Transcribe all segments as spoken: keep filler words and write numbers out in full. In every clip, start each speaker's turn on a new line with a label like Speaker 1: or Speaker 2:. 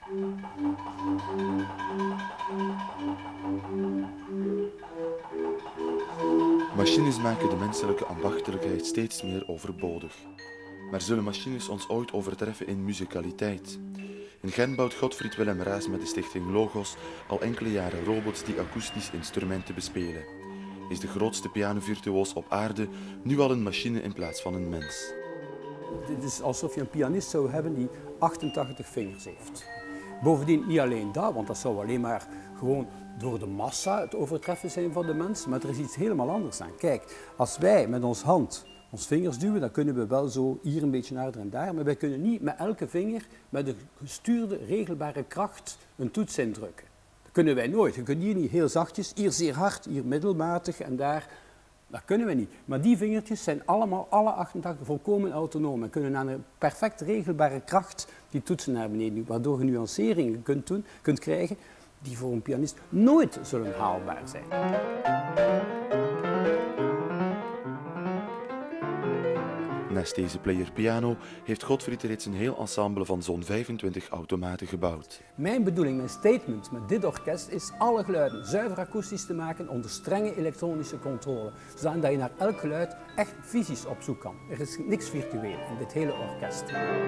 Speaker 1: Machines maken de menselijke ambachtelijkheid steeds meer overbodig. Maar zullen machines ons ooit overtreffen in muzikaliteit? In Gent bouwt Godfried Willem Raas met de stichting Logos al enkele jaren robots die akoestisch instrumenten bespelen. Is de grootste pianovirtuoos op aarde nu al een machine in plaats van een mens?
Speaker 2: Het is alsof je een pianist zou hebben die achtentachtig vingers heeft. Bovendien niet alleen dat, want dat zou alleen maar gewoon door de massa het overtreffen zijn van de mens, maar er is iets helemaal anders aan. Kijk, als wij met ons hand ons vingers duwen, dan kunnen we wel zo hier een beetje naar en daar, maar wij kunnen niet met elke vinger met een gestuurde, regelbare kracht een toets indrukken. Dat kunnen wij nooit. Je kunt hier niet heel zachtjes, hier zeer hard, hier middelmatig en daar. Dat kunnen we niet. Maar die vingertjes zijn allemaal, alle achtentachtig, volkomen autonoom en kunnen aan een perfect regelbare kracht die toetsen naar beneden doen, waardoor je nuanceringen kunt, doen, kunt krijgen die voor een pianist nooit zullen haalbaar zijn.
Speaker 1: Naast deze player piano heeft Godfried reeds een heel ensemble van zo'n vijfentwintig automaten gebouwd.
Speaker 2: Mijn bedoeling, mijn statement met dit orkest is alle geluiden zuiver akoestisch te maken onder strenge elektronische controle. Zodat je naar elk geluid echt fysisch op zoek kan. Er is niks virtueel in dit hele orkest.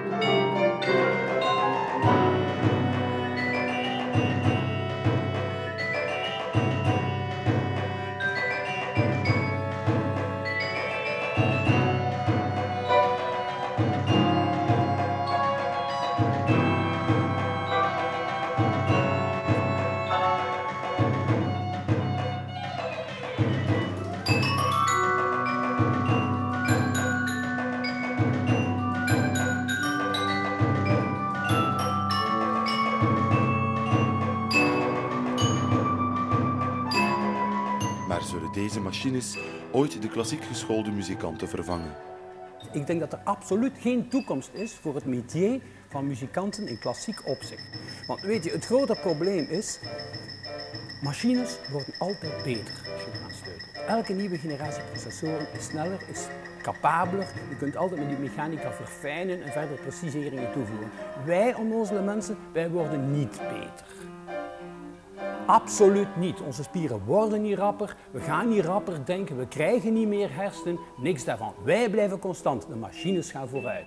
Speaker 1: Maar zullen deze machines ooit de klassiek geschoolde muzikanten vervangen?
Speaker 2: Ik denk dat er absoluut geen toekomst is voor het métier van muzikanten in klassiek opzicht. Want weet je, het grote probleem is, machines worden altijd beter als je eraan sleutelt. Elke nieuwe generatie processoren is sneller, is capabeler. Je kunt altijd met die mechanica verfijnen en verder preciseringen toevoegen. Wij onnozele mensen, wij worden niet beter. Absoluut niet. Onze spieren worden niet rapper, we gaan niet rapper denken, we krijgen niet meer hersenen, niks daarvan. Wij blijven constant, de machines gaan vooruit.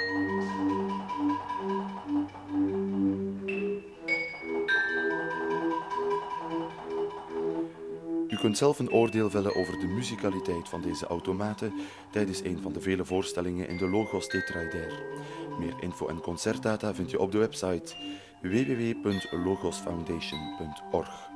Speaker 1: U kunt zelf een oordeel vellen over de muzikaliteit van deze automaten tijdens een van de vele voorstellingen in de Logos Tetraider. Meer info en concertdata vind je op de website w w w punt logosfoundation punt org.